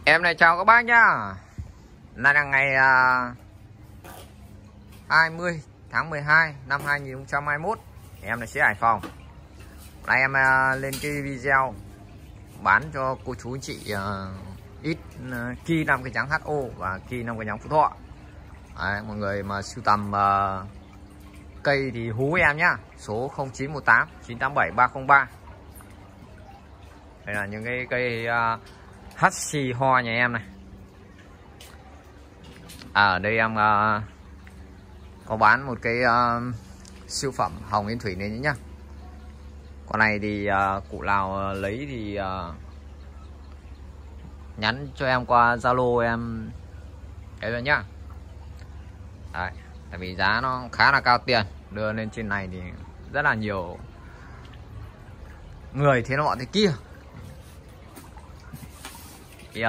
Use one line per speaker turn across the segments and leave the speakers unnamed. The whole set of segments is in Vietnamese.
Em này chào các bác nhá. Nay là ngày 20 tháng 12 năm 2021. Em là xe Hải Phòng. Nay em lên cái video bán cho cô chú anh chị ít ki 5 cái trắng HO và ki 5 cái trắng Phú Thọ. Đấy, mọi người mà sưu tầm cây thì hú em nhá. Số 0918 987 303. Đây là những cái cây Hashi Ho nhà em này. Ở đây em có bán một cái siêu phẩm hồng yên thủy này nhá. Con này thì cụ nào lấy thì nhắn cho em qua Zalo em cái rồi nhá. Đấy, tại vì giá nó khá là cao tiền, đưa lên trên này thì rất là nhiều người thế nọ thế kia. Thì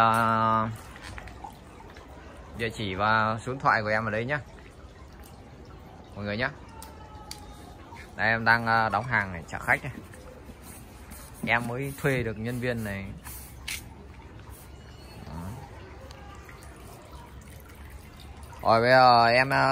địa chỉ và số điện thoại của em ở đây nhá mọi người nhé. Đây em đang đóng hàng này, trả khách này. Em mới thuê được nhân viên này. Rồi bây giờ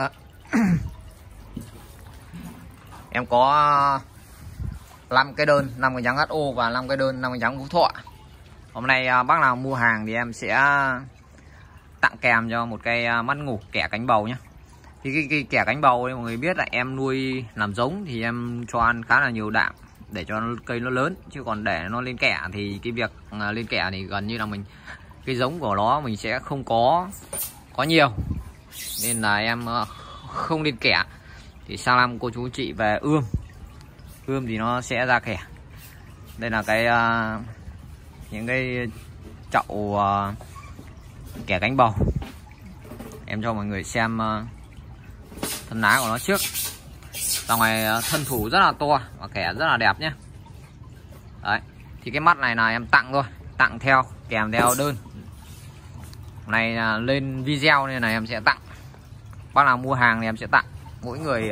em có 5 cái đơn 5 cái trắng HO và 5 cái đơn 5 cái trắng Phú Thọ. Hôm nay bác nào mua hàng thì em sẽ tặng kèm cho một cây mắt ngủ kẻ cánh bầu nhé. Thì cái kẻ cánh bầu mọi người biết là em nuôi làm giống thì em cho ăn khá là nhiều đạm để cho cây nó lớn, chứ còn để nó lên kẻ thì cái việc lên kẻ thì gần như là mình cái giống của nó mình sẽ không có nhiều, nên là em không lên kẻ. Thì sang năm cô chú chị về ươm thì nó sẽ ra kẻ. Đây là cái những cái chậu kẻ cánh bầu. Em cho mọi người xem thân lá của nó trước. Dòng này thân thủ rất là to và kẻ rất là đẹp nhé. Đấy, thì cái mắt này là em tặng thôi, tặng theo kèm theo đơn. Này lên video nên là em sẽ tặng. Bác nào mua hàng thì em sẽ tặng mỗi người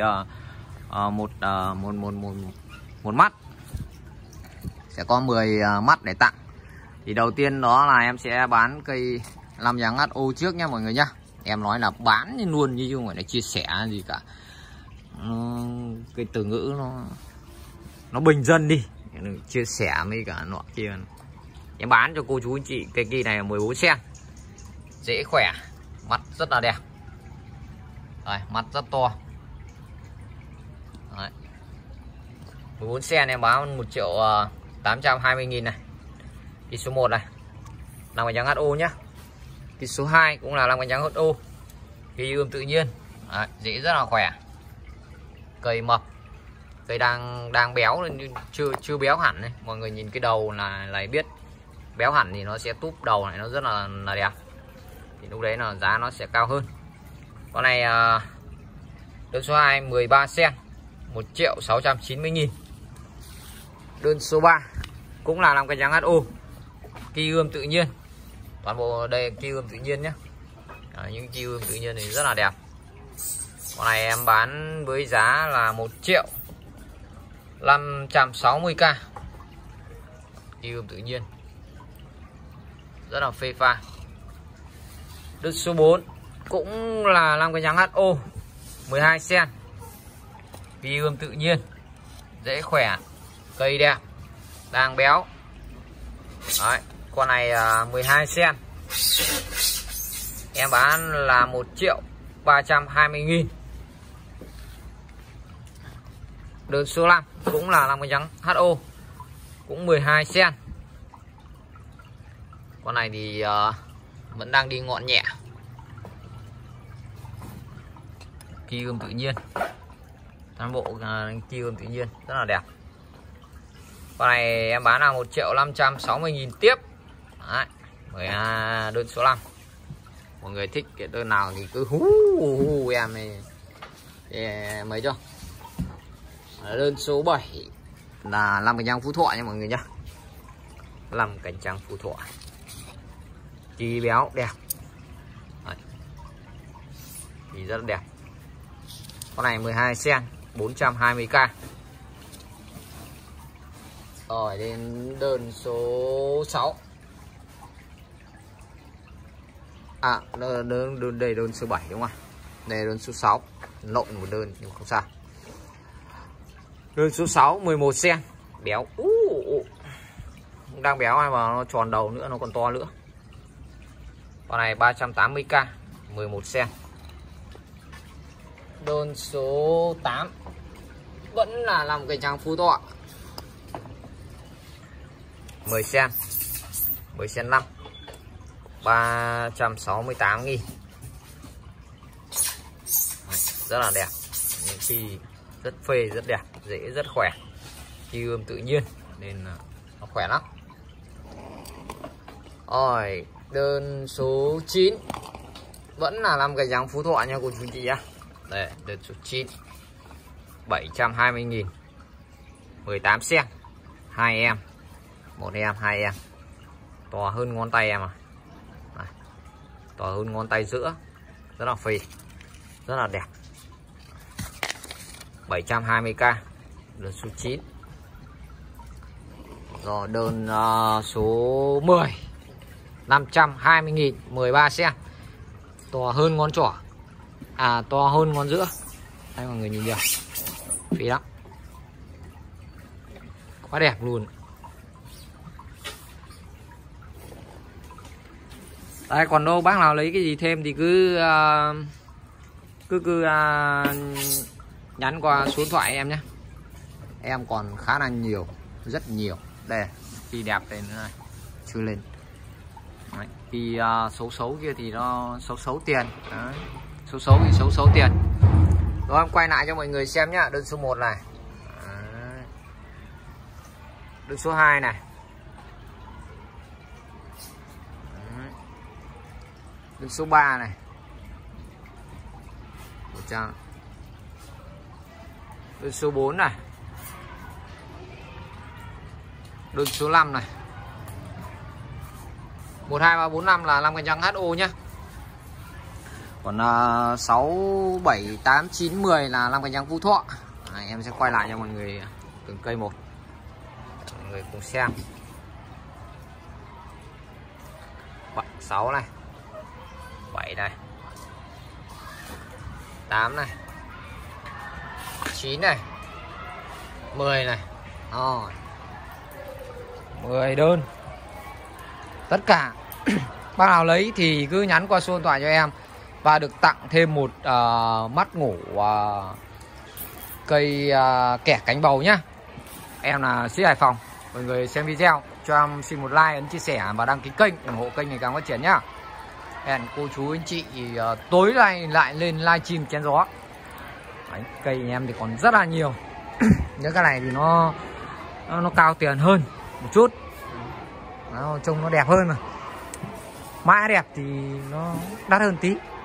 một mắt. Sẽ có 10 mắt để tặng. Thì đầu tiên đó là em sẽ bán cây 5 trắng HO trước nhá mọi người nhá. Em nói là bán luôn chứ không phải là chia sẻ gì cả. Cái từ ngữ nó bình dân đi, chia sẻ với cả nọ kia. Em bán cho cô chú anh chị cây kia này là 14 cm, dễ khỏe, mắt rất là đẹp. Đấy, mắt rất to. Đấy. 14 cm em bán 1.820.000 này. Cái số 1 này 5 cái trắng HO nhá. Cái số 2 cũng là 5 cái trắng HO. Cái ươm tự nhiên. Đấy, rễ rất là khỏe. Cây mập. Cây đang béo nên chưa béo hẳn này. Mọi người nhìn cái đầu là biết. Béo hẳn thì nó sẽ túp đầu này nó rất là đẹp. Thì lúc đấy là giá nó sẽ cao hơn. Con này đơn số 2 13 cm 1.690.000. Đơn số 3 cũng là 5 cái trắng HO. Ki ươm tự nhiên. Toàn bộ đây ki ươm tự nhiên nhé. Những ki ươm tự nhiên thì rất là đẹp. Con này em bán với giá là 1.560.000. Ki ươm tự nhiên rất là phê pha. Đơn số 4 cũng là 5 cái trắng HO 12 cm. Ki ươm tự nhiên, dễ khỏe, cây đẹp, đang béo. Đấy, con này 12 cm. Em bán là 1.320.000. Đơn số 5 cũng là 5 cái trắng HO, cũng 12 cm. Con này thì vẫn đang đi ngọn nhẹ. Ki ươm tự nhiên. Toàn bộ ki ươm tự nhiên rất là đẹp. Con này em bán là 1.560.000 tiếp. Đấy, đơn số 5. Mọi người thích cái đơn nào thì cứ hú em này mấy cho. Đơn số 7 là 5 cánh trắng Phú Thọ nha mọi người nhá. 5 cánh trắng Phú Thọ. Chi béo đẹp. Đấy. Thì rất là đẹp. Con này 12 cm 420.000. Rồi đến đơn số 6. À, đây đơn số 7 đúng không? Đây đơn số 6, lộn một đơn nhưng không sao. Đơn số 6 11 cm, béo. Đang béo hay mà nó tròn đầu nữa, nó còn to nữa. Con này 380k, 11 cm. Đơn số 8 vẫn là làm cây trắng Phú Thọ, 10 cm, 10 cm 5, 368.000. Rất là đẹp, những khi rất phê, rất đẹp, rễ rất khỏe, chi ươm tự nhiên nên nó khỏe lắm. Rồi đơn số 9 vẫn là 5 cây trắng Phú Thọ nha cô chú chị nhá. Đây đơn số 9, 720.000, 18 cm, 2 em, 1 em, 2 em, to hơn ngón tay em à. Này, to hơn ngón tay giữa, rất là phê, rất là đẹp. 720k, đơn số 9. Rồi đơn số 10, 520.000, 13 cm, to hơn ngón trỏ, à to hơn ngón giữa. Đây mọi người nhìn được, phí lắm, quá đẹp luôn. Đây còn đâu bác nào lấy cái gì thêm thì cứ nhắn qua số điện thoại em nhé. Em còn khá là nhiều, rất nhiều. Đây khi đẹp đây nữa này, chưa lên. Đấy, khi xấu kia thì nó xấu tiền. Đấy, xấu thì xấu tiền. Rồi em quay lại cho mọi người xem nhá. Đơn số 1 này. Đấy. Đơn số 2 này. Đấy. Đơn số 3 này. Đơn số 4 này. Đơn số 5 này. 1 2 3 4 5 là 5 cây trắng HO nhá. Còn 6 7 8 9 10 là 5 cây trắng Phú Thọ. Em sẽ quay lại cho mọi người từng cây một, mọi người cùng xem. 6 này, 7 này, 8 này, 9 này, 10 này. Rồi 10 đơn. Tất cả bác nào lấy thì cứ nhắn qua số điện thoại cho em và được tặng thêm một mắt ngủ cây kẻ cánh bầu nhá. Em là Sĩ Hải Phòng. Mọi người xem video cho em xin một like, ấn chia sẻ và đăng ký kênh, ủng hộ kênh ngày càng phát triển nhá. Hẹn cô chú anh chị tối nay lại lên livestream chén gió. Đấy, cây nhà em thì còn rất là nhiều. Những cái này thì nó cao tiền hơn một chút, nó trông nó đẹp hơn mà. Mã đẹp thì nó đắt hơn tí.